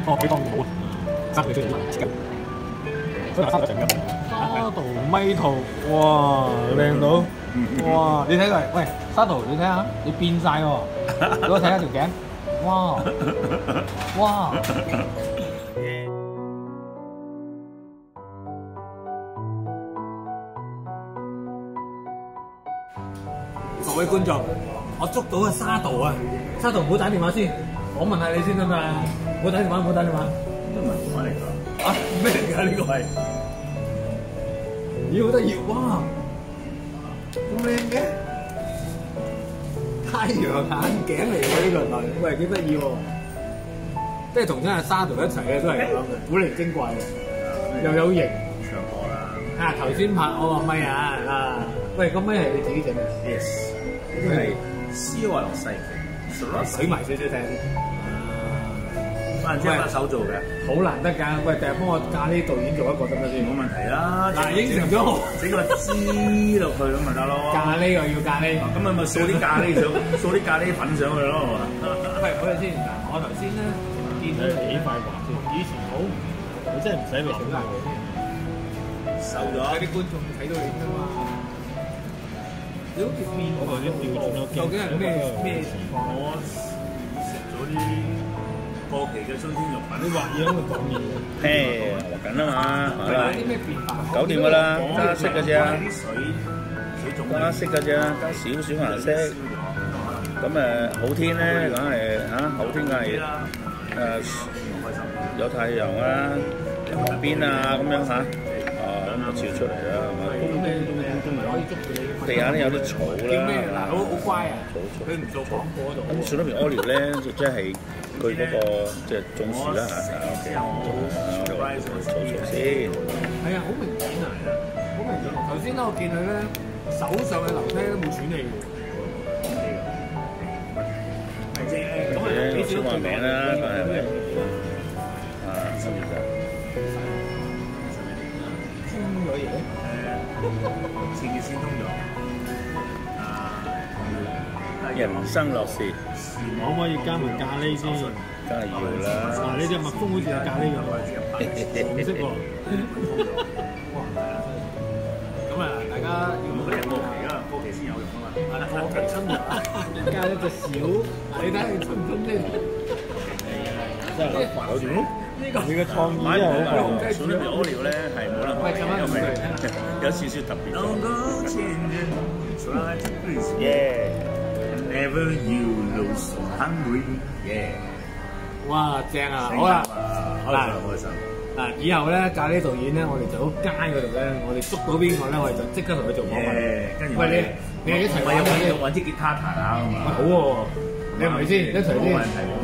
哦，佢當冇生佢出嚟嘛，所以生咗成日。沙圖咪圖，哇，靚到，哇！你睇佢，喂，沙圖，你睇下，你變晒喎，俾我睇下條頸，哇，哇！各位觀眾，我捉到個沙圖啊！沙圖唔好打電話先，我問下你先得嘛？唔好打電話，唔好打電話。 呢個唔係電話嚟㗎。 啊，咩嚟㗎？呢個係？咦，好得意！哇，咁靚嘅太陽眼鏡嚟喎呢個，喂幾得意喎！即係同真係沙圖一齊嘅都係咁嘅，古靈精怪嘅，又有型。 唱歌啦。 啊，頭先拍我個咪啊！喂，個咪係你自己整嘅 ？Yes， 呢個係絲滑落細嘅， 水埋少少聽。 可能即係把手做嘅， 好難得㗎。喂，第日幫我咖喱導演做一個得唔得先？ 冇問題啦。 嗱，應承咗我， 整個枝落去咁咪得咯。 咖喱又要咖喱， 咁咪掃啲咖喱上，掃啲咖喱粉上去咯。 喂，好先嗱，我頭先咧見到你幾塊滑先，以前好，你真係唔使諗㗎。 瘦咗， 啲觀眾睇到你㗎嘛？你好似變咗，究竟係咩情況？ 我食咗啲過期嘅新鮮肉品， 你畫嘢喺度講嘢。 嘿，畫緊啊嘛，係啦， 有啲咩變化？ 搞掂㗎啦，加色㗎啫， 啲水腫， 加色㗎啫，加少少顏色。咁好天咧，梗係好天梗係有太陽啊，河邊啊咁樣嚇。咁照出嚟啦，係嘛？地下咧有啲草啦， 好乖啊！ 草。 佢唔做廣播嗰度。 咁樹粒苗屙尿咧，就即係佢嗰個即係種樹啦嚇。我哋草先。 係啊，好明顯啊，好明顯。頭先咧，我見佢咧手上嘅樓梯都冇喘氣嘅。咁啊，幾少個名啦，係咪？10月咋？ 前幾先通咗。 人生樂事， 可唔可以加埋咖喱先？ 梗係要啦。 嗱，你隻蜜蜂好似有咖喱咁喎，唔識喎。咁啊，大家要唔好過期啊，過期先有用啊嘛。 過期生活，加一隻小，你睇你春唔春先？ 真係好煩，你嘅創意真係好煩。 數粒苗屙尿咧係冇得講嘅，有少少特別。Never you lose so hungry， 哇，正啊！好啦， 開心。 嗱，以後咧咖喱導演咧，我哋走街嗰度咧，我哋捉到邊個咧，我哋就即刻同佢做訪問。 跟住喂，你一齊揾支吉他彈下啊嘛。 好喎，你係咪先一齊先？